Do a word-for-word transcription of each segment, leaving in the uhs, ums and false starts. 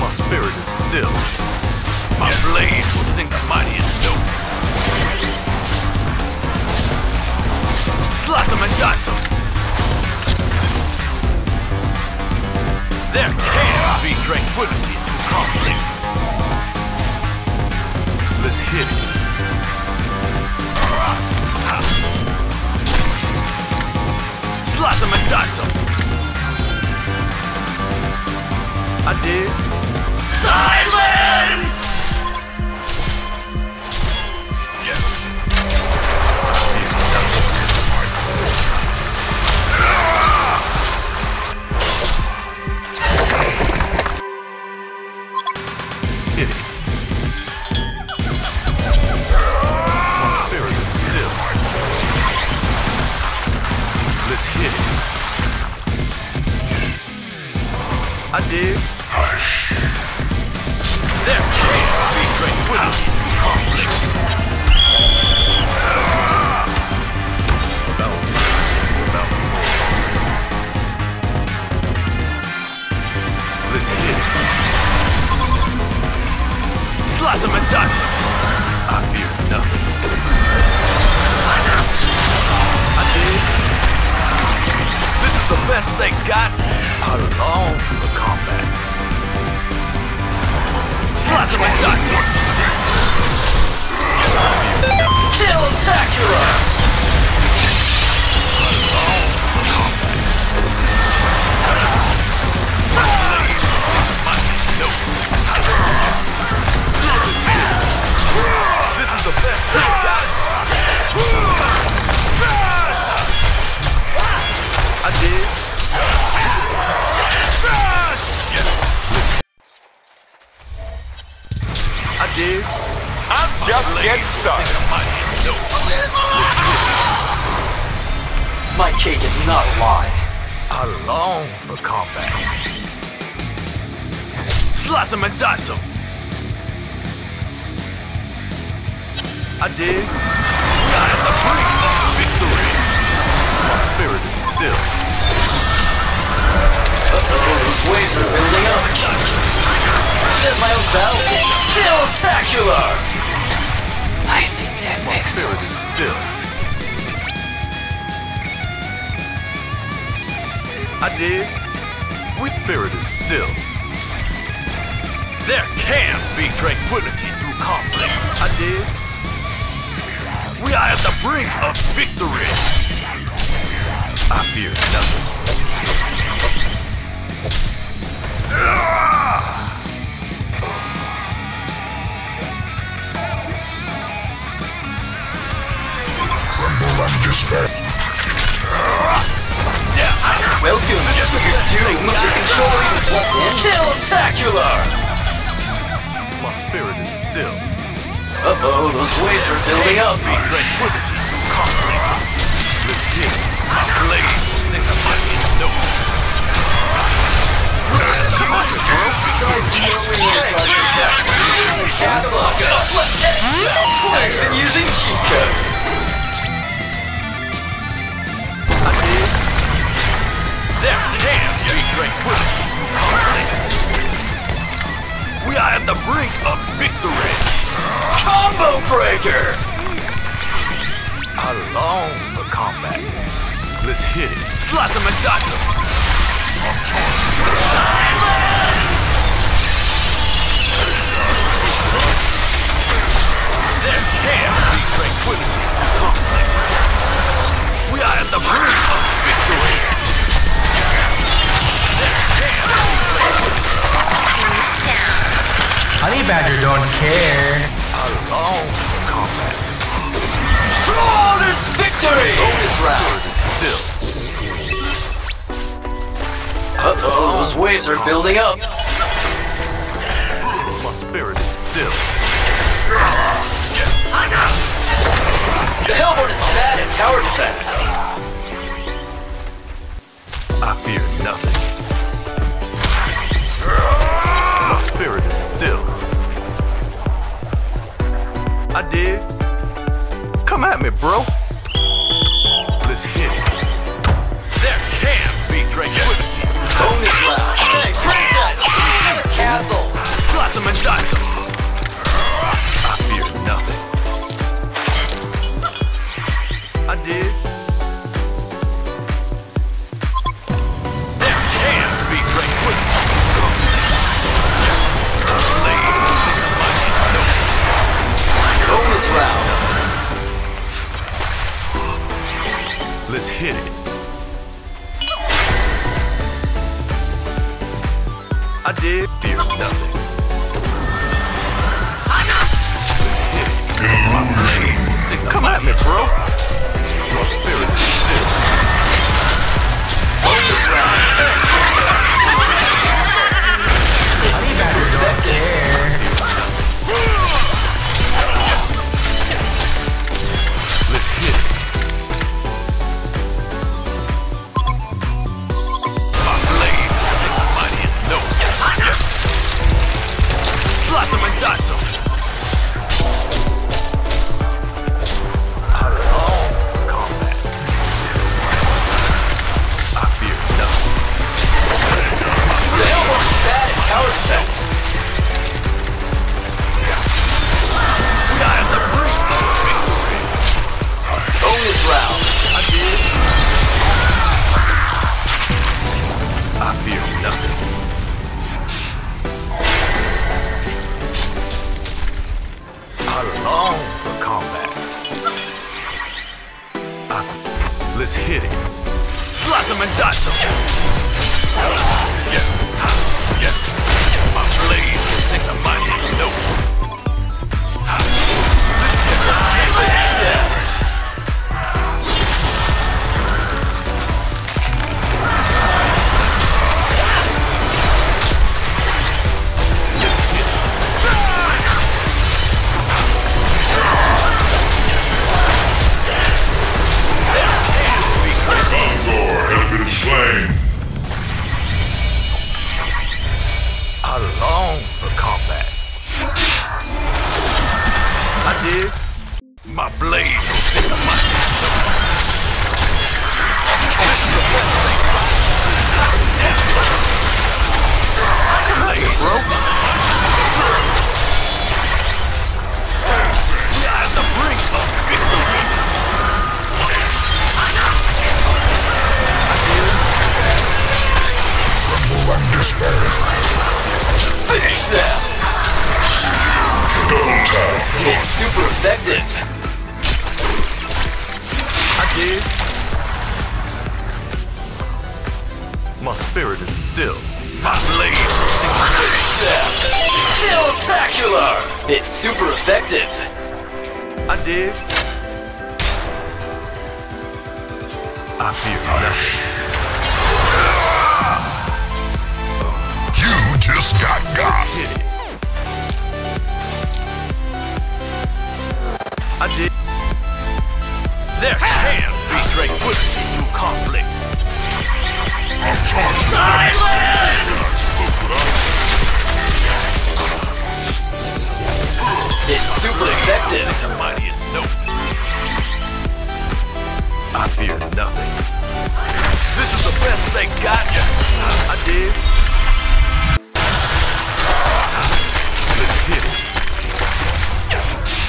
My spirit is still. My blade will sing the mightiest note. Slice them and dice them. There can be tranquility through conflict. Let's hit it. Slice them and dice them. I did. Silence! Hit it. My spirit is still. Let's hit it. I did. There can be tranquility. Conflict. Balance. Balance. Let's hit it. Slice them and dice them. I fear nothing. I did. This is the best they got. I long for the combat. Slice them and dice them. Kill-tacular! I long for the combat. This is the best they got. I did. I did. I'm just getting started. My cake is not a lie. I long for combat. Slice them and dice them. I did. I am the brink of victory. My spirit is still. Uh-oh, those waves are building up. Get my own battle. Kill-tacular! I see ten My spirit is pixels. still. I did. With spirit is still. There can be tranquility through conflict. I did. We are at the brink of victory. I fear nothing. Tremble and despair. Welcome to your doom. You can show even plugged in. Kill-tacular! My spirit is still. Uh-oh, those waves are building up. Be tranquility through conflict. Let's hit it. My blade will sing the mightiest note. Castle, I've been using cheat codes. I did. There can be tranquility through conflict. We are at the brink of victory. Combo breaker! I long for combat. Let's hit it. Slice them and dice them. There can be tranquility in conflict. We are at the brink of victory. There can be Honey Badger don't care. I long for combat. Flawless victory! Bonus round. Still. Uh-oh, those waves are building up. My spirit is still. The Hellborn is bad at tower defense. I fear nothing. My spirit is still. I did. Come at me, bro. Let's hit it. There can be tranquility. Bonus round. Hey, princess! Castle! him and dice him. I fear nothing. I did. There can be tranquility. Bonus round. Let's hit it. I did fear nothing. Let's hit it. Come at me, bro. Your spirit is still. Bonus round. It's super effective. Let's hit it. My blade is the mightiest note. Slice him and dice him. I long for combat. I fear nothing. The Hellborn's bad at tower defense. We are at the brink of victory. Bonus round. I did. I fear nothing. I long for combat. I, let's hit it. Slice him and dice him. Yeah, ha, yeah. My blade will sing the mightiest note. Ha. Finish this. Let's hit it. Gondor has been slain. I long for combat. I did. My blade will sing the mighty note. This is the best thing. Blade, bro. We are at the brink of victory. I did. Tremble and despair. Finish them. Double tap. It's super effective. I did. My spirit is still. My blade will sing the Finish them. Spectacular. It's super effective. I did. I fear nothing. You just got got. Hit it. I did. There can be tranquility through conflict. Silence! It's super effective. The mightiest note. I fear nothing. This is the best they got. I did. Let's hit it. Yeah.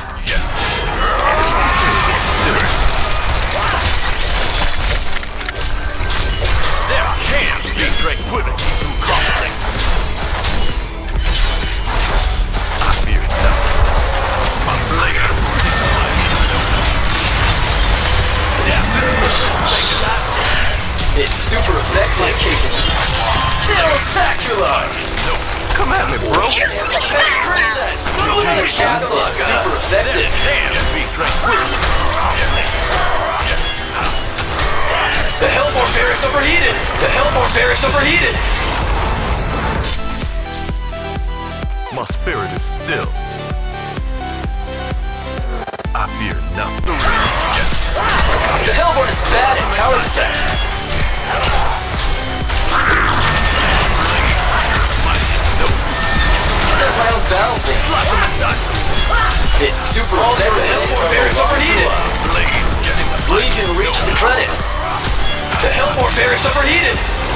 There can be tranquility through conflict. I fear nothing. My blade will sing the mightiest note. Yeah, this is the best they got. It's super effective. Spectacular. No, come at me, bro. Princess. Another castle is super effective. There can be tranquility. The Hellborn barracks overheated. The Hellborn barracks overheated. My spirit is still. I fear nothing. The Hellborn is bad at tower defense. They're my own battle thing. Slice him and dice him. It's super effective. The Hellborn barracks overheated. Blade, getting the Legion reached the credits. The Hellborn barracks overheated.